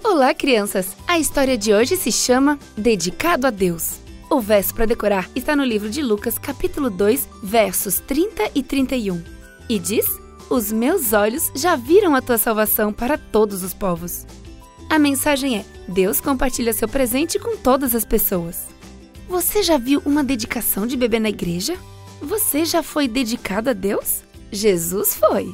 Olá, crianças! A história de hoje se chama Dedicado a Deus. O verso para decorar está no livro de Lucas, capítulo 2, versos 30 e 31. E diz: Os meus olhos já viram a tua salvação para todos os povos. A mensagem é: Deus compartilha seu presente com todas as pessoas. Você já viu uma dedicação de bebê na igreja? Você já foi dedicado a Deus? Jesus foi!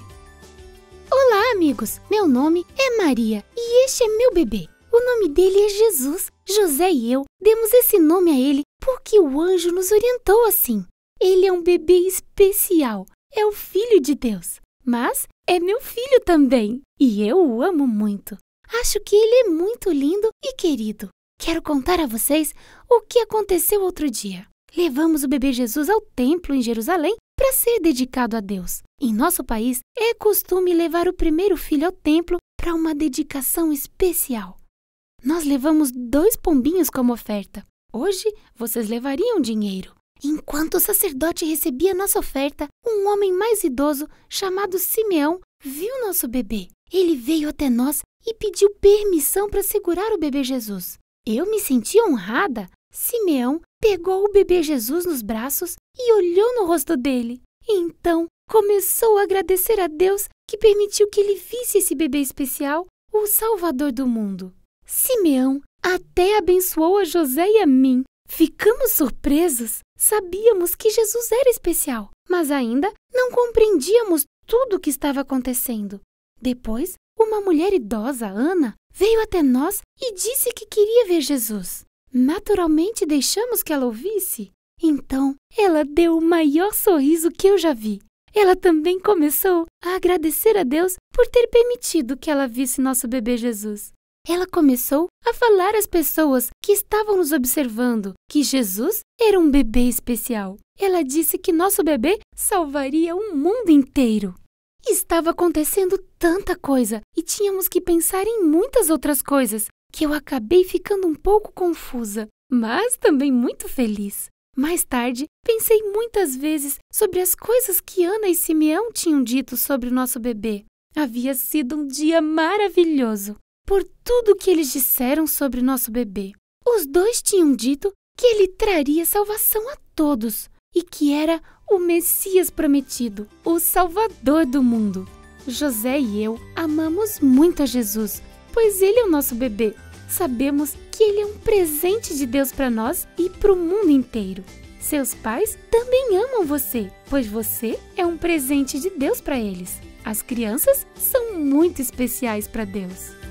Olá, amigos! Meu nome é Maria e este é meu bebê. O nome dele é Jesus. José e eu demos esse nome a ele porque o anjo nos orientou assim. Ele é um bebê especial, é o Filho de Deus, mas é meu filho também e eu o amo muito. Acho que ele é muito lindo e querido. Quero contar a vocês o que aconteceu outro dia. Levamos o bebê Jesus ao templo em Jerusalém para ser dedicado a Deus. Em nosso país, é costume levar o primeiro filho ao templo para uma dedicação especial. Nós levamos 2 pombinhos como oferta. Hoje, vocês levariam dinheiro. Enquanto o sacerdote recebia nossa oferta, um homem mais idoso, chamado Simeão, viu nosso bebê. Ele veio até nós e pediu permissão para segurar o bebê Jesus. Eu me senti honrada. Simeão pegou o bebê Jesus nos braços e olhou no rosto dele. Então, começou a agradecer a Deus que permitiu que ele visse esse bebê especial, o Salvador do mundo. Simeão até abençoou a José e a mim. Ficamos surpresos. Sabíamos que Jesus era especial, mas ainda não compreendíamos tudo o que estava acontecendo. Depois, uma mulher idosa, Ana, veio até nós e disse que queria ver Jesus. Naturalmente, deixamos que ela ouvisse. Então, ela deu o maior sorriso que eu já vi. Ela também começou a agradecer a Deus por ter permitido que ela visse nosso bebê Jesus. Ela começou a falar às pessoas que estavam nos observando que Jesus era um bebê especial. Ela disse que nosso bebê salvaria o mundo inteiro. Estava acontecendo tanta coisa e tínhamos que pensar em muitas outras coisas que eu acabei ficando um pouco confusa, mas também muito feliz. Mais tarde, pensei muitas vezes sobre as coisas que Ana e Simeão tinham dito sobre o nosso bebê. Havia sido um dia maravilhoso por tudo que eles disseram sobre nosso bebê. Os 2 tinham dito que ele traria salvação a todos e que era o Messias prometido, o Salvador do mundo. José e eu amamos muito a Jesus, pois ele é o nosso bebê. Sabemos que ele é um presente de Deus para nós e para o mundo inteiro. Seus pais também amam você, pois você é um presente de Deus para eles. As crianças são muito especiais para Deus.